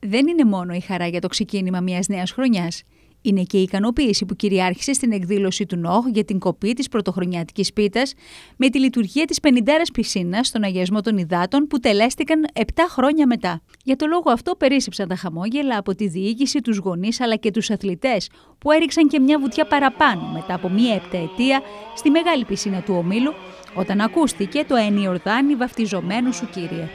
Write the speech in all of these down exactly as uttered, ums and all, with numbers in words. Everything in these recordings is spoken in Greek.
δεν είναι μόνο η χαρά για το ξεκίνημα μιας νέας χρονιάς. Είναι και η ικανοποίηση που κυριάρχησε στην εκδήλωση του ΝΟΧ για την κοπή της πρωτοχρονιάτικης πίτας με τη λειτουργία της πενηντάρας πισίνας στον αγιασμό των υδάτων που τελέστηκαν επτά χρόνια μετά. Για το λόγο αυτό περίσσεψαν τα χαμόγελα από τη διοίκηση, τους γονείς αλλά και τους αθλητές που έριξαν και μια βουτιά παραπάνω μετά από μια επταετία στη μεγάλη πισίνα του ομίλου όταν ακούστηκε το «Εν Ιορδάνη βαφτιζομένου σου Κύριε».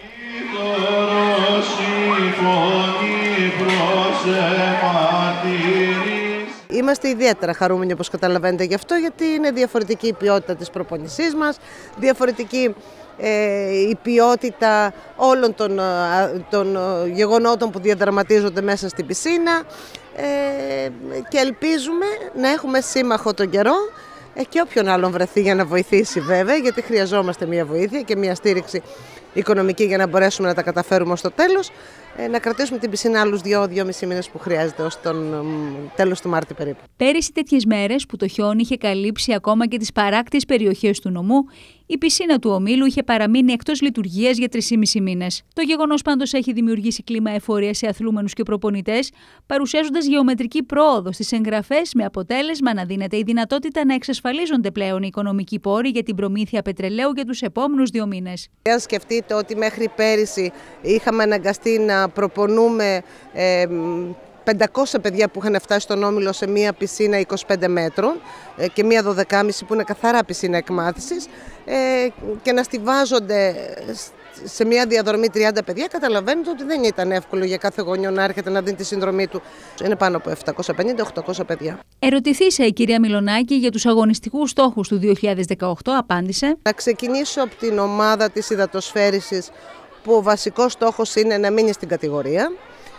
Είμαστε ιδιαίτερα χαρούμενοι, όπως καταλαβαίνετε, γι' αυτό, γιατί είναι διαφορετική η ποιότητα της προπονησής μας, διαφορετική ε, η ποιότητα όλων των, των γεγονότων που διαδραματίζονται μέσα στην πισίνα ε, και ελπίζουμε να έχουμε σύμμαχο τον καιρό ε, και όποιον άλλον βρεθεί για να βοηθήσει βέβαια, γιατί χρειαζόμαστε μια βοήθεια και μια στήριξη οικονομική για να μπορέσουμε να τα καταφέρουμε ως το τέλος, να κρατήσουμε την πισίνα άλλους δύο-δυόμισι μήνες που χρειάζεται ως τον τέλος του Μάρτη περίπου. Πέρυσι τέτοιες μέρες που το χιόνι είχε καλύψει ακόμα και τις παράκτιες περιοχές του νομού, η πισίνα του ομίλου είχε παραμείνει εκτός λειτουργίας για τρεις και μισό μήνες. Το γεγονός πάντως έχει δημιουργήσει κλίμα εφορίας σε αθλούμενους και προπονητές, παρουσιάζοντας γεωμετρική πρόοδο στις εγγραφές, με αποτέλεσμα να δίνεται η δυνατότητα να εξασφαλίζονται πλέον οι οικονομικοί πόροι για την προμήθεια πετρελαίου για τους επόμενους δύο μήνες. Αν σκεφτείτε ότι μέχρι πέρυσι είχαμε αναγκαστεί να προπονούμε ε, πεντακόσια παιδιά που είχαν φτάσει στον Όμιλο σε μία πισίνα είκοσι πέντε μέτρων και μία δωδεκάμισι που είναι καθαρά πισίνα εκμάθησης και να στιβάζονται σε μία διαδρομή τριάντα παιδιά, καταλαβαίνετε ότι δεν ήταν εύκολο για κάθε γονιό να έρχεται να δίνει τη συνδρομή του. Είναι πάνω από επτακόσια πενήντα με οχτακόσια παιδιά. Ερωτηθήσα η κυρία Μιλονάκη για τους αγωνιστικούς στόχους του δύο χιλιάδες δεκαοκτώ, απάντησε: Να ξεκινήσω από την ομάδα της υδατοσφαίρισης, που ο βασικός στόχος είναι να μείνει στην κατηγορία.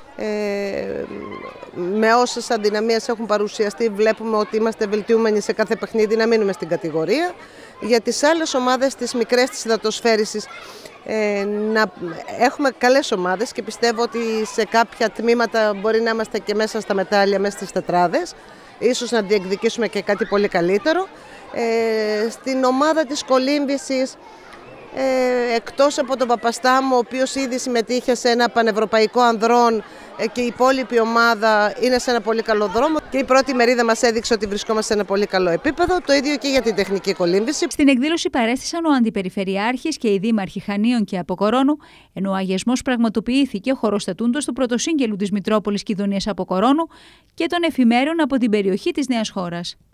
Ε, με όσες αδυναμίες έχουν παρουσιαστεί, βλέπουμε ότι είμαστε βελτιούμενοι σε κάθε παιχνίδι να μείνουμε στην κατηγορία. Για τις άλλες ομάδες, τις μικρές της υδατοσφαίρισης, ε, να έχουμε καλές ομάδες και πιστεύω ότι σε κάποια τμήματα μπορεί να είμαστε και μέσα στα μετάλλια, μέσα στις τετράδες, ίσως να διεκδικήσουμε και κάτι πολύ καλύτερο. Ε, στην ομάδα της κολύμβησης, Ε, εκτός από τον Παπαστάμο, ο οποίος ήδη συμμετείχε σε ένα πανευρωπαϊκό ανδρών ε, και η υπόλοιπη ομάδα είναι σε ένα πολύ καλό δρόμο και η πρώτη μερίδα μας έδειξε ότι βρισκόμαστε σε ένα πολύ καλό επίπεδο, το ίδιο και για την τεχνική κολύμβηση. Στην εκδήλωση παρέστησαν ο Αντιπεριφερειάρχης και οι δήμαρχοι Χανίων και Αποκορώνου, ενώ ο αγιασμός πραγματοποιήθηκε χωροστατούντος του πρωτοσύγγελου της Μητρόπολης Κιδωνίας Αποκορώνου και των εφημέρων από την περιοχή της Νέας Χώρας.